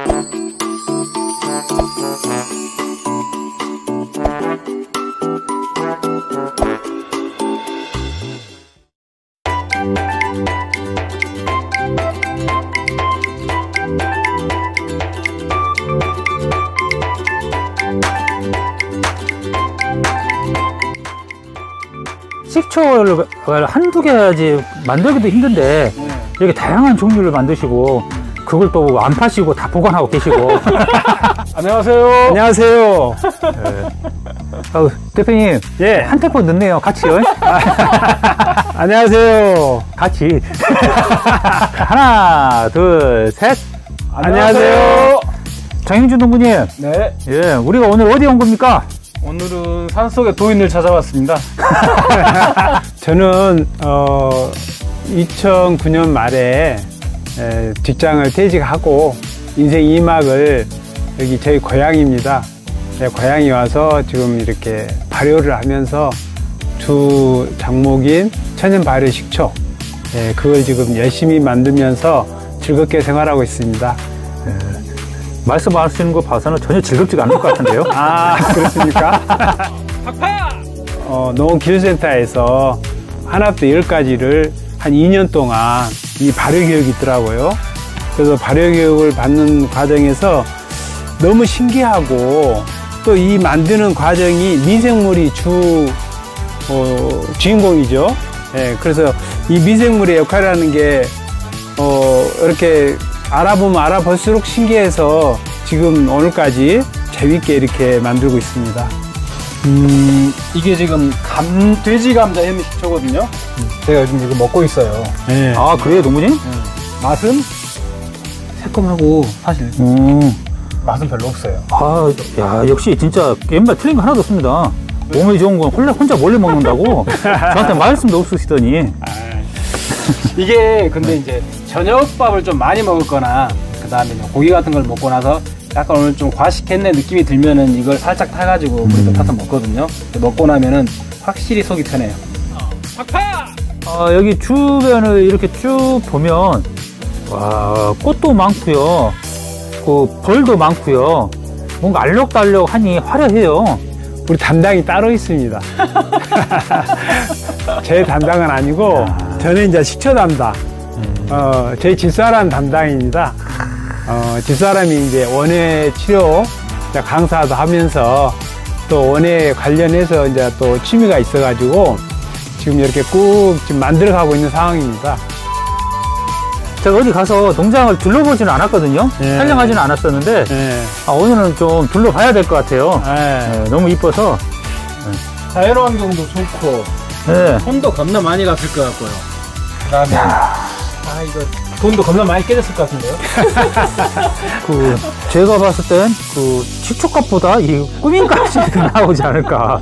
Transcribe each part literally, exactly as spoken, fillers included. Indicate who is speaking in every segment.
Speaker 1: 식초를 한두 개지 만들기도 힘든데 네. 이렇게 다양한 종류를 만드시고 그걸 또 안 파시고 다 보관하고 계시고
Speaker 2: 안녕하세요.
Speaker 1: 안녕하세요. 네. 어, 대표님 예. 한 템포 늦네요. 같이요.
Speaker 2: 안녕하세요.
Speaker 1: 같이 하나 둘 셋.
Speaker 2: 안녕하세요.
Speaker 1: 장영준 농부님.
Speaker 2: 네.
Speaker 1: 예, 우리가 오늘 어디 온 겁니까?
Speaker 2: 오늘은 산속의 도인을 찾아왔습니다. 저는 어, 이천구 년 말에 에, 직장을 퇴직하고 인생 이 막을 여기 저희 고향입니다. 네, 고향에 와서 지금 이렇게 발효를 하면서 주 작목인 천연 발효 식초 네, 그걸 지금 열심히 만들면서 즐겁게 생활하고 있습니다.
Speaker 1: 네. 말씀하시는 거 봐서는 전혀 즐겁지가 않을 것 같은데요?
Speaker 2: 아, 그렇습니까? 어, 농업기술센터에서 하나부터 열까지를 한 이 년 동안 이 발효교육이 있더라고요. 그래서 발효교육을 받는 과정에서 너무 신기하고 또 이 만드는 과정이 미생물이 주, 어, 주인공이죠. 예, 그래서 이 미생물의 역할이라는 게, 어, 이렇게 알아보면 알아볼수록 신기해서 지금 오늘까지 재밌게 이렇게 만들고 있습니다.
Speaker 3: 음, 이게 지금 감, 돼지 감자 햄 식초거든요. 음. 제가 요즘 이거 먹고 있어요.
Speaker 1: 네. 아, 그래요, 농부님? 네.
Speaker 3: 맛은 새콤하고 사실
Speaker 1: 음.
Speaker 3: 맛은 별로 없어요.
Speaker 1: 아, 야, 역시 진짜 옛말 틀린 거 하나도 없습니다. 네. 몸에 좋은 건 혼자, 혼자 몰래 먹는다고 저한테 말씀도 없으시더니.
Speaker 3: 아, 이게 근데 이제 저녁밥을 좀 많이 먹었거나 그 다음에 고기 같은 걸 먹고 나서 약간 오늘 좀 과식했네 느낌이 들면은 이걸 살짝 타가지고 물에 음. 타서 먹거든요. 먹고 나면은 확실히 속이 편해요.
Speaker 1: 어, 여기 주변을 이렇게 쭉 보면 와, 꽃도 많고요, 그 벌도 많고요. 뭔가 알록달록하니 화려해요.
Speaker 2: 우리 담당이 따로 있습니다. 제 담당은 아니고 야. 저는 이제 식초 담당. 음. 어, 저희 집사람 담당입니다. 어, 집사람이 이제 원예 치료 강사도 하면서 또 원예 관련해서 이제 또 취미가 있어가지고 지금 이렇게 꾹 지금 만들어가고 있는 상황입니다.
Speaker 1: 제가 어디 가서 농장을 둘러보지는 않았거든요. 네. 촬영하지는 않았었는데 네. 아, 오늘은 좀 둘러봐야 될 것 같아요. 네. 네, 너무 이뻐서.
Speaker 3: 네. 자연환경도 좋고 네. 손도 겁나 많이 갔을 것 같고요. 그다음에 아 이거 돈도 겁나 많이 깨졌을 것 같은데요?
Speaker 1: 그, 제가 봤을 땐, 그, 식초값보다 이 꾸민값이 더 나오지 않을까.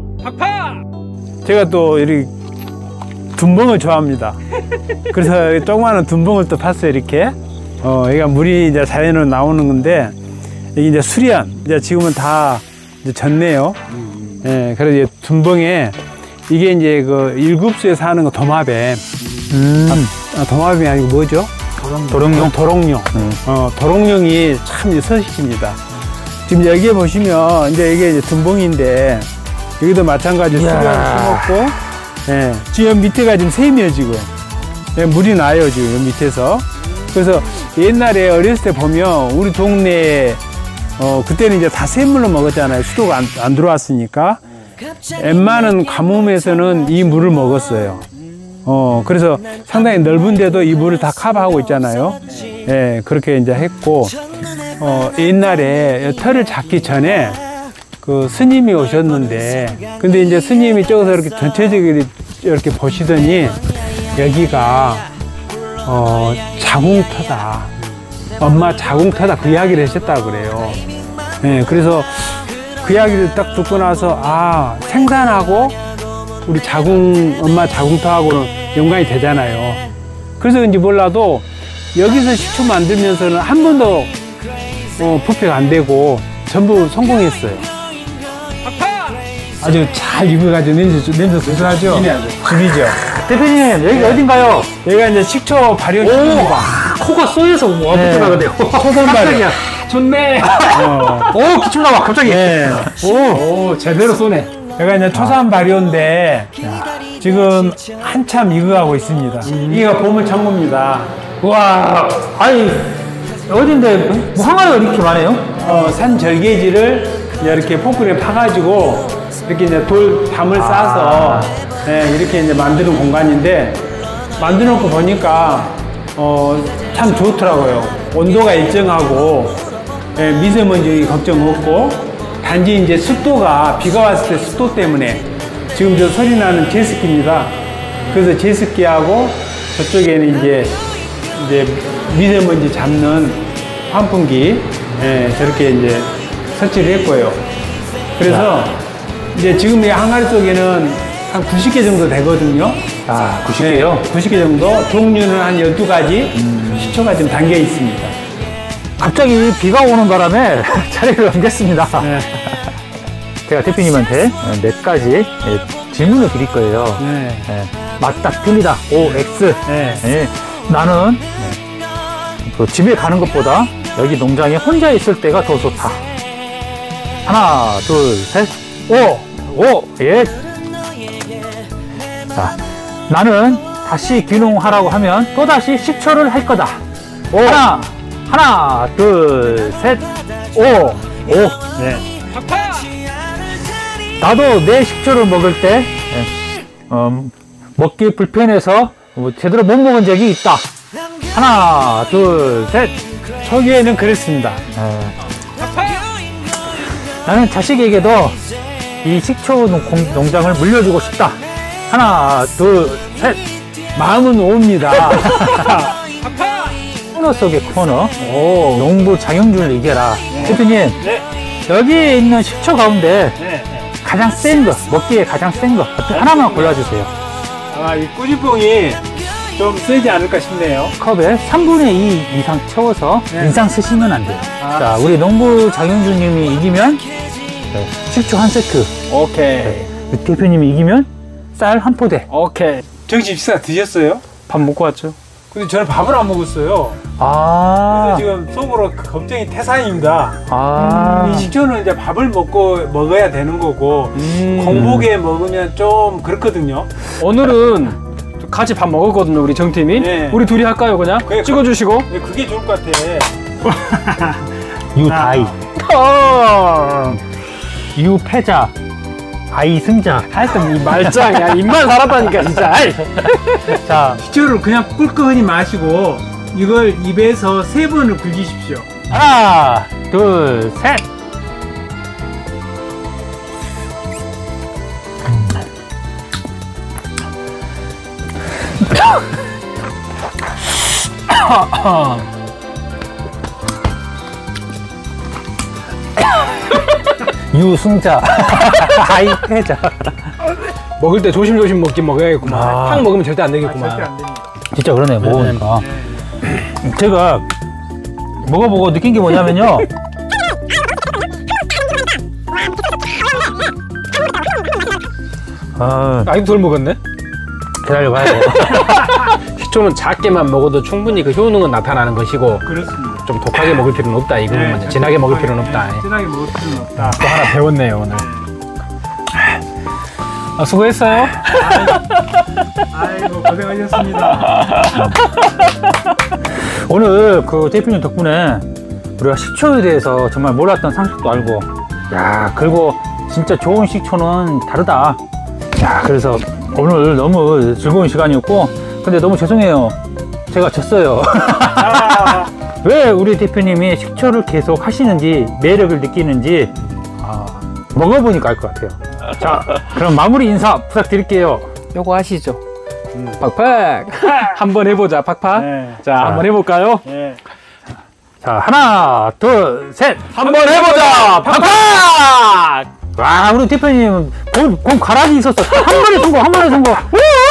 Speaker 2: 제가 또, 이렇게, 둔벙을 좋아합니다. 그래서 조그마한 둔벙을 또 팠어요, 이렇게. 어, 여기가 물이 이제 자연으로 나오는 건데, 여기 이제 수리안, 이제 지금은 다 이제 졌네요. 예, 네, 그래서 이제 둔벙에, 이게 이제 그 일급수에 사는 거 도마뱀. 음. 아, 도마뱀이 아니고 뭐죠?
Speaker 1: 도롱뇽. 도롱뇽.
Speaker 2: 도롱뇽. 음. 어, 도롱뇽이 참 서식입니다. 지금 여기에 보시면, 이제 이게 이제 둔벙인데, 여기도 마찬가지로 수령을 심었고, 예. 지금 밑에가 지금 샘이에요, 지금. 예, 물이 나요, 지금, 여기 밑에서. 그래서 옛날에 어렸을 때 보면, 우리 동네에, 어, 그때는 이제 다 샘물로 먹었잖아요. 수도가 안, 안 들어왔으니까. 웬만한 가뭄에서는 이 물을 먹었어요. 어, 그래서 상당히 넓은데도 이 물을 다 커버하고 있잖아요. 예, 그렇게 이제 했고, 어, 옛날에 털을 잡기 전에 그 스님이 오셨는데, 근데 이제 스님이 저기서 이렇게 전체적으로 이렇게 보시더니, 여기가, 어, 자궁터다. 엄마 자궁터다. 그 이야기를 하셨다고 그래요. 예, 그래서 그 이야기를 딱 듣고 나서, 아, 생산하고, 우리 자궁, 엄마 자궁터하고는 연관이 되잖아요. 그래서 그런지 몰라도 여기서 식초 만들면서는 한 번도 어, 부패가 안 되고 전부 성공했어요. 아주 잘 익어가지고 냄새, 냄새 소소하죠? 죽이죠.
Speaker 1: 대표님, 여기 네. 어딘가요?
Speaker 2: 여기가 이제 식초 발효 시키는 거.
Speaker 1: 코가 쏘여서 뭐, 어떻게 나가네요.
Speaker 2: 초선 발효.
Speaker 3: 좋네.
Speaker 2: 어.
Speaker 1: 오, 기침 나와, 갑자기.
Speaker 2: 네.
Speaker 3: 오, 오, 제대로 쏘네.
Speaker 2: 제가 이제 초산 발효인데 지금 한참 익어가고 있습니다.
Speaker 3: 음.
Speaker 2: 이가 보물창고입니다.
Speaker 1: 와, 아니, 어딘데, 뭐 항아리가 이렇게 많아요?
Speaker 2: 어, 산 절개지를 이렇게 포크에 파가지고 이렇게 이제 돌 담을 싸서 네, 이렇게 이제 만드는 공간인데 만들어 놓고 보니까 어, 참 좋더라고요. 온도가 일정하고 예, 미세먼지 걱정 없고 단지 이제 습도가 비가 왔을 때 습도 때문에 지금 저 소리 나는 제습기입니다. 그래서 제습기하고 저쪽에는 이제 이제 미세먼지 잡는 환풍기 예, 저렇게 이제 설치를 했고요. 그래서 이제 지금 이 항아리 속에는 한 구십 개 정도 되거든요.
Speaker 1: 아, 구십 개요?
Speaker 2: 네, 구십 개 정도. 종류는 한 열두 가지, 음. 식초가 좀 담겨 있습니다.
Speaker 1: 갑자기 비가 오는 바람에 자리를 옮겼습니다.
Speaker 2: 네.
Speaker 1: 제가 대표님한테 몇 가지 예, 질문을 드릴 거예요.
Speaker 2: 네.
Speaker 1: 예, 맞다, 틀리다, O, X.
Speaker 2: 네.
Speaker 1: 예, 나는 그 집에 가는 것보다 여기 농장에 혼자 있을 때가 더 좋다. 하나, 둘, 셋, 오, 오, 예. 자, 나는 다시 귀농하라고 하면 또다시 식초를 할 거다. 오. 하나, 하나, 둘, 셋, 오, 오.
Speaker 2: 네.
Speaker 1: 나도 내 식초를 먹을 때, 예, 어, 먹기 불편해서 뭐 제대로 못 먹은 적이 있다. 하나, 둘, 셋.
Speaker 2: 초기에는 그랬습니다.
Speaker 1: 예. 나는 자식에게도 이 식초 농- 공- 농장을 물려주고 싶다. 하나, 둘, 셋.
Speaker 2: 마음은 옵니다.
Speaker 1: 코너 속의 코너.
Speaker 2: 오.
Speaker 1: 농부 장영준을 이겨라. 대표님,
Speaker 2: 네.
Speaker 1: 여기에 있는 식초 가운데
Speaker 2: 네.
Speaker 1: 가장 센 거, 먹기에 가장 센 거, 어떤 하나만 골라주세요.
Speaker 2: 아, 이 꾸지뽕이 좀 세지 않을까 싶네요.
Speaker 1: 컵에 삼분의 이 이상 채워서
Speaker 2: 네.
Speaker 1: 인상 쓰시면 안 돼요.
Speaker 2: 아.
Speaker 1: 자, 우리 농부 장영준님이 이기면 네, 식초 한 세트.
Speaker 3: 오케이.
Speaker 1: 우리 대표님이 이기면 쌀 한 포대.
Speaker 3: 오케이.
Speaker 2: 정식 식사 드셨어요?
Speaker 3: 밥 먹고 왔죠?
Speaker 2: 근데 저는 밥을 안 먹었어요.
Speaker 1: 아,
Speaker 2: 그래서 지금 속으로 걱정이 태산입니다.
Speaker 1: 아,
Speaker 2: 이 식초는 이제 밥을 먹고 먹어야 되는 거고
Speaker 3: 음.
Speaker 2: 공복에 먹으면 좀 그렇거든요.
Speaker 3: 오늘은 같이 밥 먹었거든요, 우리 정팀이.
Speaker 2: 네.
Speaker 3: 우리 둘이 할까요, 그냥?
Speaker 2: 그래,
Speaker 3: 찍어주시고.
Speaker 2: 네, 그게 좋을 것 같아.
Speaker 1: 유다이,
Speaker 3: 어.
Speaker 1: 유패자, 아이 승자.
Speaker 3: 하여튼 이 말짱이야. 입만 살았다니까, 진짜. 아이.
Speaker 1: 자,
Speaker 2: 식초를 그냥 꿀꺽이 마시고 이걸 입에서 세 번을 굴리십시오.
Speaker 1: 하나, 둘, 셋. 유승자, 아이 패자.
Speaker 3: 먹을 때 조심조심 먹긴 먹어야겠구만.
Speaker 1: 아.
Speaker 3: 팍 먹으면 절대 안 되겠구만.
Speaker 2: 절대 안 됩니다.
Speaker 1: 진짜 그러네, 먹으니까. 제가 먹어보고 느낀 게 뭐냐면요. 아,
Speaker 3: 아직도 덜 먹었네?
Speaker 1: 기다려봐야 돼.
Speaker 3: 식초는 작게만 먹어도 충분히 그 효능은 나타나는 것이고
Speaker 2: 그렇습니다.
Speaker 3: 좀 독하게 먹을 필요는 없다. 이거는
Speaker 2: 네,
Speaker 3: 진하게 먹을 필요는
Speaker 2: 네,
Speaker 3: 없다.
Speaker 2: 진하게 먹을 필요는 없다.
Speaker 3: 또 하나 배웠네요, 오늘. 아, 수고했어요.
Speaker 2: 아이고 고생하셨습니다.
Speaker 1: 오늘 그 대표님 덕분에 우리가 식초에 대해서 정말 몰랐던 상식도 알고, 야, 그리고 진짜 좋은 식초는 다르다. 야, 그래서 오늘 너무 즐거운 시간이었고, 근데 너무 죄송해요. 제가 졌어요. 왜 우리 대표님이 식초를 계속 하시는지, 매력을 느끼는지, 아, 먹어보니까 알 것 같아요. 자, 그럼 마무리 인사 부탁드릴게요.
Speaker 3: 요거 아시죠? 팍팍. 한번 해보자, 팍팍.
Speaker 2: 네.
Speaker 3: 자, 한번 해볼까요?
Speaker 2: 네.
Speaker 1: 자, 하나, 둘, 셋.
Speaker 3: 한번 해보자, 팍팍!
Speaker 1: 와, 우리 대표님 공, 공 가락이 있었어. 한 번에 성공, 한 번에 성공.